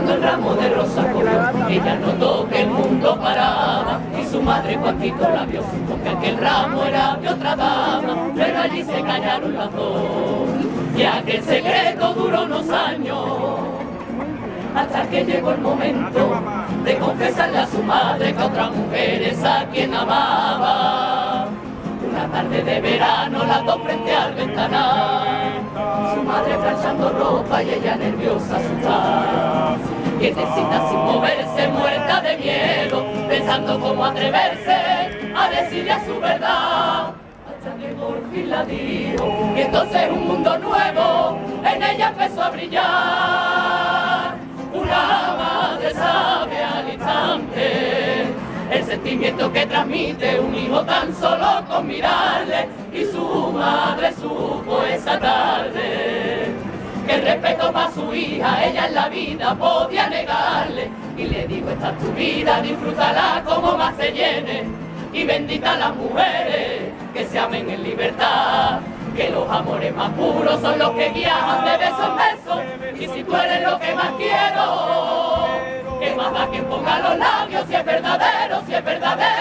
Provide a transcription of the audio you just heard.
cuando el ramo de rosa cogió, ella notó que el mundo paraba y su madre Juanquito la vio, porque aquel ramo era de otra dama, pero allí se callaron las dos, y aquel secreto duró unos años, hasta que llegó el momento de confesarle a su madre que otra mujer es a quien amaba. Una tarde de verano, las dos frente al ventanal, su madre planchando ropa y ella nerviosa, asustada, quietecita sin moverse, muerta de miedo, pensando cómo atreverse a decirle a su verdad, hasta que por fin la dijo, y entonces un mundo nuevo en ella empezó a brillar. Una madre sabe al instante el sentimiento que transmite un hijo tan solo con mirarle, y su madre supo esa tarde que el respeto para su hija ella en la vida podía negarle, y le digo, esta es tu vida, disfrútala como más te llene, y bendita las mujeres que se amen en libertad, que los amores más puros son los que guían de beso en beso, y si tú eres lo que más quiero, que más da quien ponga los labios, si es verdadero, si es verdadero.